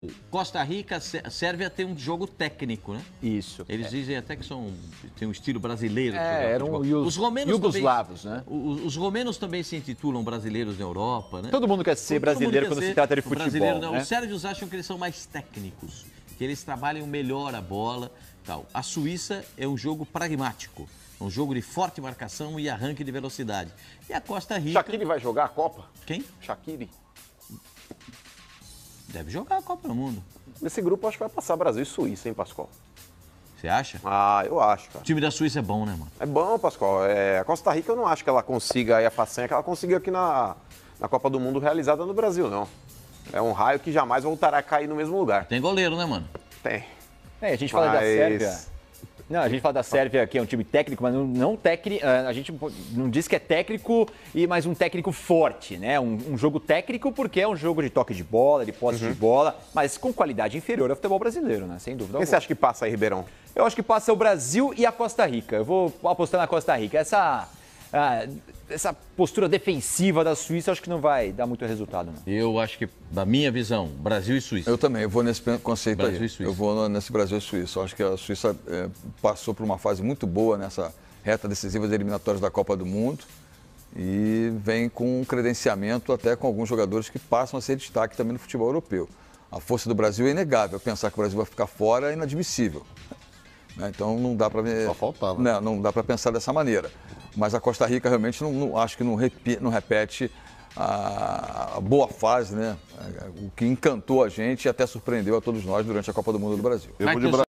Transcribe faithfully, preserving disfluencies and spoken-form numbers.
Costa Rica, Sérvia tem um jogo técnico, né? Isso. Eles é. dizem até que são, tem um estilo brasileiro. É, eram os romenos iugoslavos, também, né? Os, os romenos também se intitulam brasileiros na Europa, né? Todo mundo quer ser Todo brasileiro quer quando ser se trata de futebol, né? né? Os sérvios acham que eles são mais técnicos, que eles trabalham melhor a bola, tal. A Suíça é um jogo pragmático, um jogo de forte marcação e arranque de velocidade. E a Costa Rica... Shaqiri vai jogar a Copa? Quem? Shaqiri. Deve jogar a Copa do Mundo. Nesse grupo, acho que vai passar Brasil e Suíça, hein, Pascoal? Você acha? Ah, eu acho, cara. O time da Suíça é bom, né, mano? É bom, Pascoal. É, a Costa Rica, eu não acho que ela consiga aí a façanha que ela conseguiu aqui na, na Copa do Mundo realizada no Brasil, não. É um raio que jamais voltará a cair no mesmo lugar. Tem goleiro, né, mano? Tem. É, a gente fala Mas... da Sérvia... Não, a gente fala da Sérvia, que é um time técnico, mas não, não técnico. A gente não diz que é técnico, e mas um técnico forte, né? Um, um jogo técnico porque é um jogo de toque de bola, de posse uhum. de bola, mas com qualidade inferior ao futebol brasileiro, né? Sem dúvida. Quem você acha que passa aí, Ribeirão? Eu acho que passa o Brasil e a Costa Rica. Eu vou apostar na Costa Rica. Essa, ah, essa postura defensiva da Suíça, eu acho que não vai dar muito resultado, não. Eu acho que, da minha visão, Brasil e Suíça. Eu também, eu vou nesse conceito Brasil aí. E Suíça. Eu vou nesse Brasil e Suíça. Eu acho que a Suíça é, passou por uma fase muito boa nessa reta decisiva de eliminatórias da Copa do Mundo e vem com um credenciamento até com alguns jogadores que passam a ser destaque também no futebol europeu. A força do Brasil é inegável. Pensar que o Brasil vai ficar fora é inadmissível. Então não dá para Só faltava. Não, não dá para pensar dessa maneira. Mas a Costa Rica realmente não, não acho que não repete, não repete a, a boa fase, né? O que encantou a gente e até surpreendeu a todos nós durante a Copa do Mundo do Brasil. Eu vou de